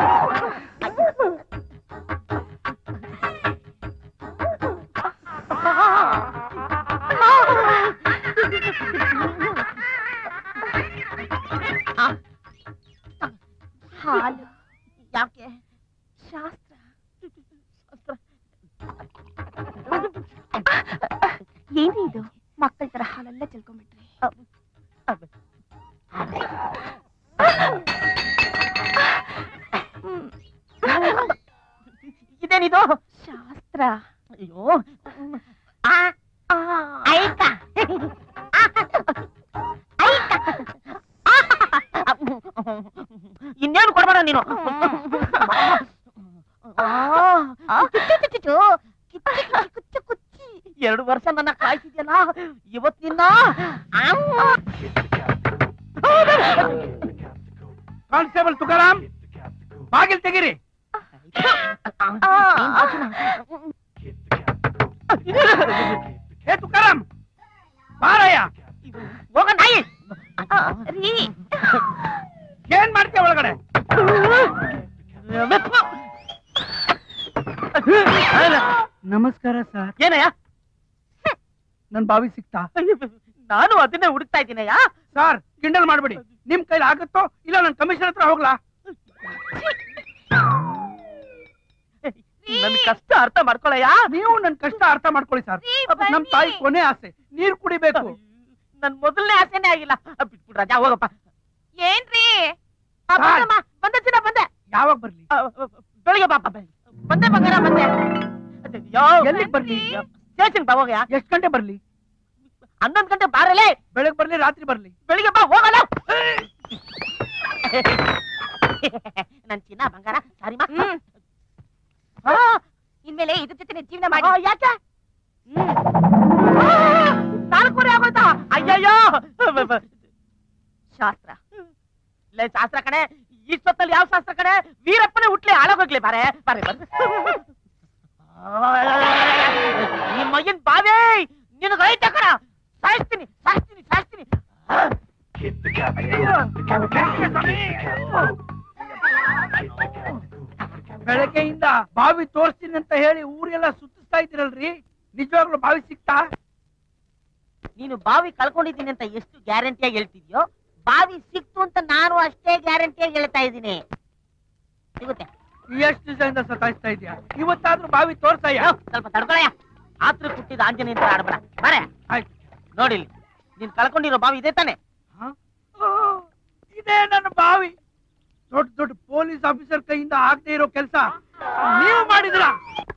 ಹಾಲು ಯಾಕೆ? ಶಾಸ್ತ್ರ. ಏನ್ರಿ ಇದು? ಮಕ್ಕಳ ತರ ಹಾಲೆಲ್ಲ ಚೆಲ್ಕೊಂಡ್ಬಿಟ್ರಿ. ಇದೇನಿದು? ಶಾಸ್ತ್ರ. ಅಯ್ಯೋ ಇನ್ನೇನು ಕೊಡ್ಬೇಡ ನೀನು. ಕುಚ್ಚಿ 2 ವರ್ಷ ನನ್ನ ಕಾಯ್ತಿದ್ಯಲ್ಲ, ಇವತ್ತಿನ ಕಾನ್ಸ್ಟೇಬಲ್ ತುಕಾರಾಮ್, ಬಾಗಿಲು ತೆಗೀರಿ. ಏ ತುಕಾರಾಮ್, ಬಾರಯ್ಯ. ಹೋಗ ನಾಯಿ. ಏನ್ ಮಾಡ್ತೀಯ ಒಳಗಡೆ? ನಮಸ್ಕಾರ ಸರ್. ಏನಯ್ಯ? ನನ್ ಬಾವಿ ಸಿಕ್ತಾ? ನಾನು ಅದನ್ನೇ ಹುಡುಕ್ತಾ ಇದ್ದೀನಯ್ಯ. ಸರ್ ಕಿಂಡಲ್ ಮಾಡ್ಬೇಡಿ. ನಿಮ್ ಕೈಲಿ ಆಗುತ್ತೋ ಇಲ್ಲ ನನ್ ಕಮಿಷನ್ ಹತ್ರ ಹೋಗ್ಲಾ? ನನ್ ಕಷ್ಟ ಅರ್ಥ ಮಾಡ್ಕೊಳಯ್ಯ. ನೀವು ನನ್ ಕಷ್ಟ ಅರ್ಥ ಮಾಡ್ಕೊಳ್ಳಿ ಸರ್. ನಮ್ ತಾಯಿ ಕೊನೆ ಆಸೆ ನೀರ್ ಕುಡಿಬೇಕು. ನನ್ ಮೊದಲನೇ ಆಸೆನೇ ಆಗಿಲ್ಲ. ಬಿಟ್ಬಿಡ್ ರಾಜಾ, ಹೋಗಪ್ಪ. ಏನ್ರಿ? ಬಂದೆ ಬಂದೆ. ಯಾವಾಗ ಬರ್ಲಿ? ಬೆಳಿಗ್ಗೆ ಬಾಪ. ಬಂದೆ ಬಂಗಾರ ಬಂದೆ. ಎಲ್ಲಿಗೆ ಬರ್ಲಿ? ಸ್ಟೇಷನ್ ಬಾ ಹೋಗಯ್ಯ. ಎಷ್ಟ್ ಗಂಟೆ ಬರ್ಲಿ? 11 ಗಂಟೆ ಬಾರಲೇ. ಬೆಳಗ್ಗೆ ಬರ್ಲಿ ರಾತ್ರಿ ಬರ್ಲಿ? ಬೆಳಿಗ್ಗೆ ಬಾ ಹೋಗಲ್ಲ. ನನ್ ಚಿನ್ನ ಬಂಗಾರ ಸಾರಿಮಾ. ಇನ್ಮೇಲೆ ಇದ್ರ ಜೊತೆ ಜೀವನ ಮಾಡಿ. ಯಾಕೆ? 4 ಆಗೋಯ್ತಾ? ಅಯ್ಯಯ್ಯೋ. ಶಾಸ್ತ್ರ ಲೇ, ಶಾಸ್ತ್ರ ಕಣೆ. ಇಷ್ಟೊತ್ತಲ್ಲಿ ಯಾವ ಶಾಸ್ತ್ರ ಕಣೆ? ವೀರಪ್ಪನೇ ಹುಟ್ಲೆ ಹಾಳಾಗೋಗ್ಲಿ. ಬಾರೆ ಬಾರೆ ಬಂದು ನಿಮ್ಮ ಮಯ್ಯನ್ ಬಾವೇ ನಿನಗೆ ಐತೆ ಕಣ. ಸಾಯಿಸ್ತೀನಿ ಸಾಯಿಸ್ತೀನಿ ಸಾಯಿಸ್ತೀನಿ. ಬೆಳಗ್ಗೆಯಿಂದ ಬಾವಿ ತೋರಿಸ್ತೀನಿ ಅಂತ ಹೇಳಿ ಊರೆಲ್ಲ ಸುತ್ತಿಸ್ತಾ ಇದ್ದೀರಲ್ರಿ, ನಿಜವಾಗ್ಲೂ ಬಾವಿ ಸಿಕ್ತಾ? ನೀನು ಬಾವಿ ಕಳ್ಕೊಂಡಿದ್ದೀನಿ ಅಂತ ಎಷ್ಟು ಗ್ಯಾರಂಟಿಯಾಗಿ ಹೇಳ್ತಿದ್ಯೋ, ಬಾವಿ ಸಿಕ್ತು ಅಂತ ನಾನು ಅಷ್ಟೇ ಗ್ಯಾರಂಟಿಯಾಗಿ ಹೇಳ್ತಾ ಇದ್ದೀನಿ. ಸಿಗುತ್ತೆ. ಎಷ್ಟು ದಿವಸದಿಂದ ಸತಾಯಿಸ್ತಾ ಇದೆಯಾ? ಇವತ್ತಾದ್ರೂ ಬಾವಿ ತೋರ್ಸಯ್ಯ. ಸ್ವಲ್ಪ ತಡ್ಕೊಳಯ್ಯ. ಆತ್ರ ಕುಟ್ಟಿದ ಆಂಜನೇಯ ಅಂತ ಆಡ್ಬೇಡ. ಬರೇ ಆಯ್ತು. ನೋಡಿಲಿ, ನೀನ್ ಕಳ್ಕೊಂಡಿರೋ ಬಾವಿ ಇದೆ ತಾನೆ? ಇದೇ ನನ್ನ ಬಾವಿ. ದೊಡ್ಡ ದೊಡ್ಡ ಪೊಲೀಸ್ ಆಫೀಸರ್ ಕೈಯಿಂದ ಆಗದೆ ಇರೋ ಕೆಲಸ ನೀವು ಮಾಡಿದ್ರ.